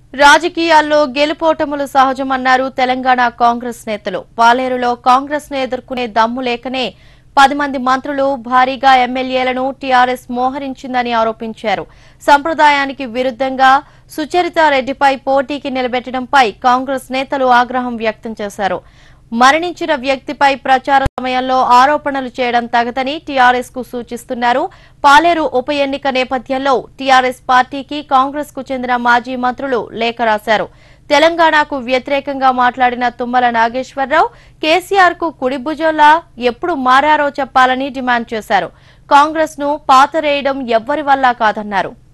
రాజకీయాల్లో గెలుపోటములు సహజమన్నారు తెలంగాణ కాంగ్రెస్ నేతలు. పాలేరులో కాంగ్రెస్ ను ఎదుర్కొనే దమ్ము లేకనే 10 మంది మంత్రులు భారీగా ఎమ్మెల్యేలను టీఆర్ఎస్ మోహరించిందని ఆరోపించారు. సంప్రదాయానికి విరుద్ధంగా సుచరిత రెడ్డిపై పోటీకి నిలబెట్టడంపై కాంగ్రెస్ నేతలు ఆగ్రహం వ్యక్తం చేశారు. మరణించిన వ్యక్తిపై ప్రచార సమయంలో ఆరోపణలు చేయడం తగదని టీఆర్ఎస్ కు సూచిస్తున్నారు. పాలేరు ఉప ఎన్నిక నేపథ్యంలో టీఆర్ఎస్ పార్టీకి కాంగ్రెస్ కు చెందిన మాజీ మంత్రులు లేఖ రాశారు. తెలంగాణకు వ్యతిరేకంగా మాట్లాడిన తుమ్మల నాగేశ్వరరావు కేసీఆర్ కు కుడి భుజంలా ఎప్పుడు మారారో చెప్పాలని డిమాండ్ చేశారు. కాంగ్రెస్ ను పాతరేయడం ఎవ్వరి వల్ల కాదన్నారు.